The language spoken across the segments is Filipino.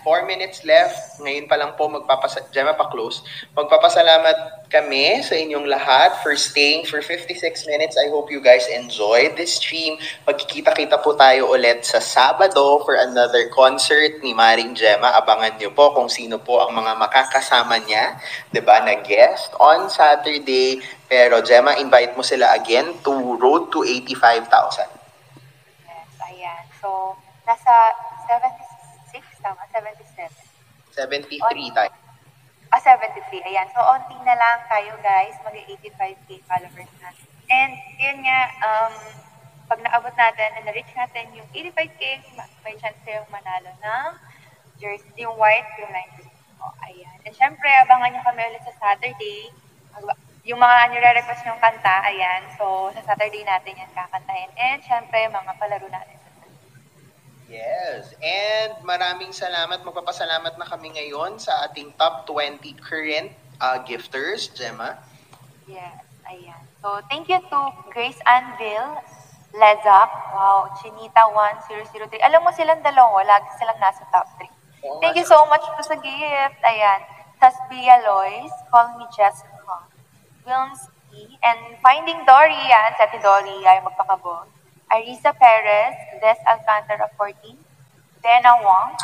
4 minutes left. Ngayon pa lang po Gemma pa-close. Magpapasalamat kami sa inyong lahat for staying for 56 minutes. I hope you guys enjoyed this stream. Magkikita-kita po tayo ulit sa Sabado for another concert ni Maring Gemma. Abangan nyo po kung sino po ang mga makakasama niya, 'di ba, na guest on Saturday. Pero Gemma, invite mo sila again to Road to 85,000. Yes, ayan. So, nasa 76, tama? 77. 73 tayo. 73. Ayan. So, onti na lang tayo, guys. Mag-85K followers na. And, yun nga, pag naabot natin and na-reach natin yung 85K, may chance kayong manalo ng jersey, yung white, yung line jersey. O, ayan. And syempre, abangan nyo kami ulit sa Saturday. Yung mga nire-request yung kanta, ayan. So, sa Saturday natin yan kakantahin. And syempre, mga palaro natin. Yes, and maraming salamat. Magpapasalamat na kami ngayon sa ating top 20 current gifters, Gemma. Yes, ayan. So, thank you to Grace Anvil, Lezak, wow, Chinita 1003. Alam mo silang dalawa, lagi silang nasa top 3. Thank you so much po sa gift. Ayan. Tasbia Lois, Call Me Jessica, Wilmsky, and Finding Dory, yan, sa Dory ay magpakabot. Arisa Perez, Des Alcantara 14, Dena Wong,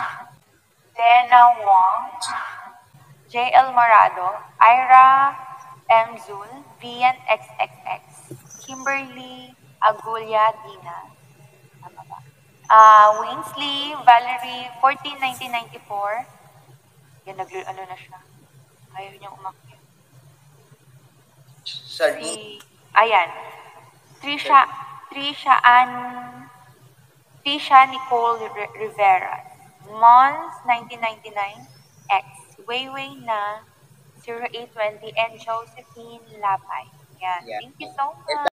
JL Morado, Ira M. Zul, Vian XXX, Kimberly Agulia Dina, Winsley Valerie 14 1994. Yan, ano na siya. Ayaw niyang umakyat. Ayan. Trisha Nicole Rivera, Mons 1999, X, Wayway na 0820, and Josephine Lapay. Yan. Thank you so much.